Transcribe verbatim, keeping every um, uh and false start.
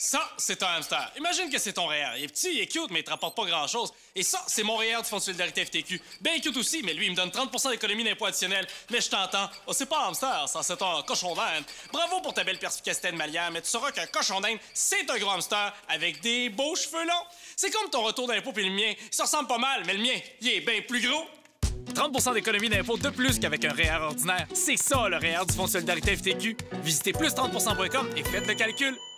Ça, c'est un hamster. Imagine que c'est ton R E E R. Il est petit, il est cute, mais il te rapporte pas grand-chose. Et ça, c'est mon R E E R du Fonds de solidarité F T Q. Bien cute aussi, mais lui, il me donne trente pour cent d'économie d'impôt additionnel. Mais je t'entends. Oh, c'est pas un hamster, ça, c'est un cochon d'Inde. Bravo pour ta belle perspicacité de Malière, mais tu sauras qu'un cochon d'Inde, c'est un gros hamster avec des beaux cheveux longs. C'est comme ton retour d'impôt puis le mien. Ça ressemble pas mal, mais le mien, il est bien plus gros. trente pour cent d'économie d'impôt de plus qu'avec un R E E R ordinaire. C'est ça, le R E E R du Fonds de solidarité F T Q. Visitez plus trente pour cent point com et faites le calcul.